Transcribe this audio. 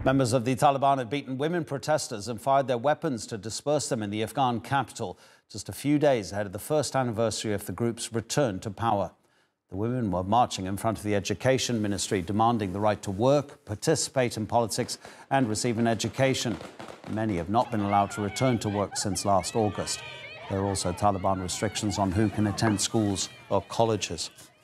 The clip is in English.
Members of the Taliban had beaten women protesters and fired their weapons to disperse them in the Afghan capital, just a few days ahead of the first anniversary of the group's return to power. The women were marching in front of the Education Ministry, demanding the right to work, participate in politics and receive an education. Many have not been allowed to return to work since last August. There are also Taliban restrictions on who can attend schools or colleges.